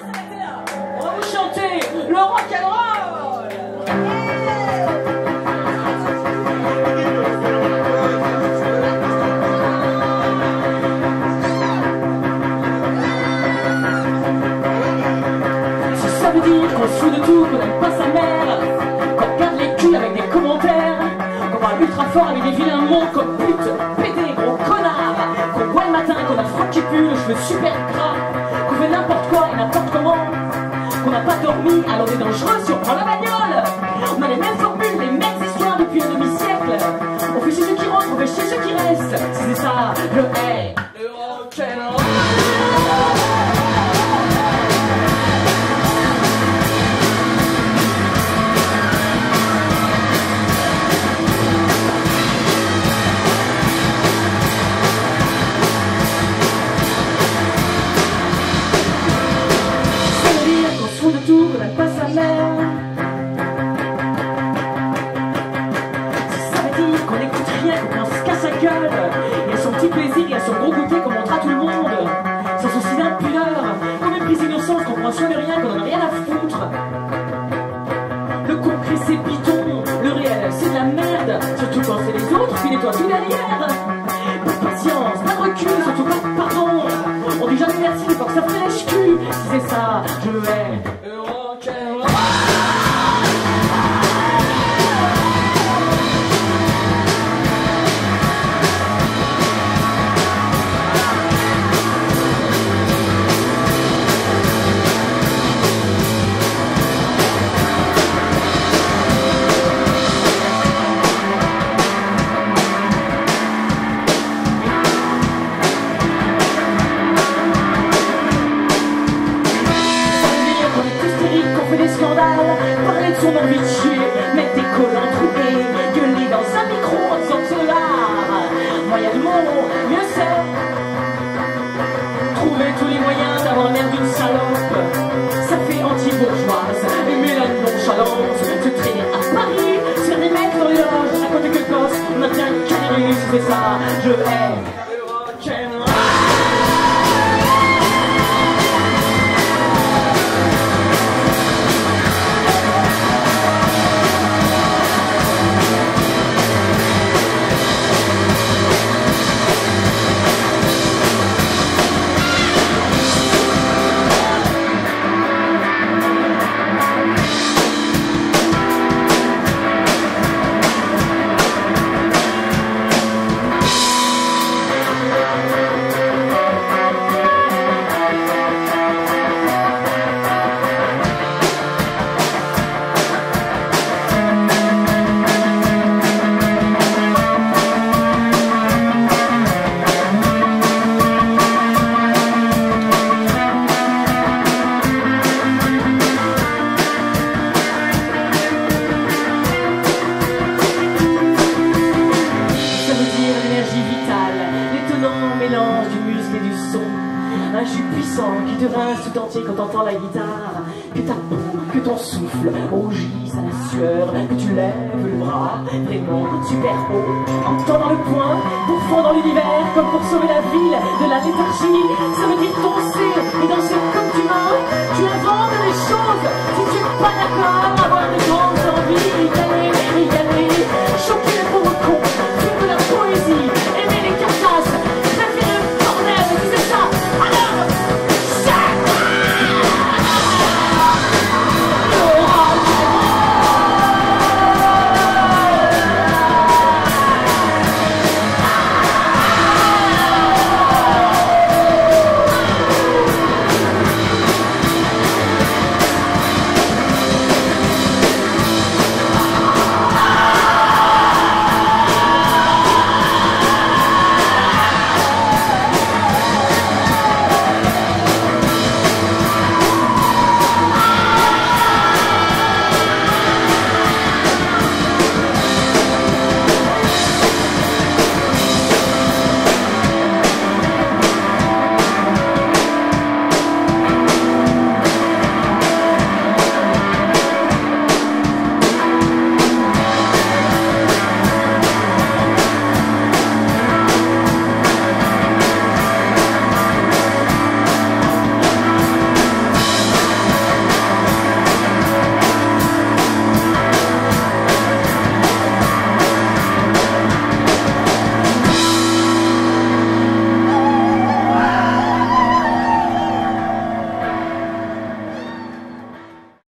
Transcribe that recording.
On va vous chanter le rock'n'roll. Si ça veut dire qu'on se fout de tout, qu'on n'aime pas sa mère, qu'on regarde les culs avec des commentaires, qu'on parle ultra fort avec des vilains mots comme pute, pédé, gros connard, qu'on boit le matin, qu'on a le froc qui pue, le cheveu super gras, qu'on fait n'importe quoi et n'importe comment, qu'on n'a pas dormi, alors on est dangereux si on prend la bagnole. On a les mêmes formules, les mêmes histoires depuis un demi-siècle. On fait chez ceux qui rentrent, on fait chez ceux qui restent. Si c'est ça, le hais, le rock'n'roll. Qu'on n'aime pas sa mère. Ça veut dire qu'on n'écoute rien, qu'on pense qu'à sa gueule. Il y a son petit plaisir, il y a son gros côté qu'on montre à tout le monde. Sans souci d'impudeur, qu'on méprise l'innocence, qu'on prend soin de rien, qu'on en a rien à foutre. Le concret c'est bidon, le réel c'est de la merde. Surtout quand c'est les autres, filez-toi tout derrière. Pas de patience, pas de recul, surtout pas de pardon. On dit jamais merci, des fois que ça fait lèche-cul. Si c'est ça, je hais. Parler de son envie de chier, mettre des collants troués, gueuler dans un micro en disant que cela. Moyen du monde, mieux c'est. Trouver tous les moyens d'avoir l'air d'une salope. Ça fait anti-bourgeoise, aimer la nonchalance. Se traîner à Paris, se faire des mecs dans les loges, à côté que gosse, on a bien carré, si c'est ça, je hais le rock'n'roll. Mélange du muscle et du son, un jus puissant qui te rince tout entier quand t'entends la guitare, que ta peau, que ton souffle rougisse à la sueur, que tu lèves le bras, vraiment super haut, en tendant le poing pour fondre dans l'univers comme pour sauver la ville de la léthargie. Ça veut dire danser et danser comme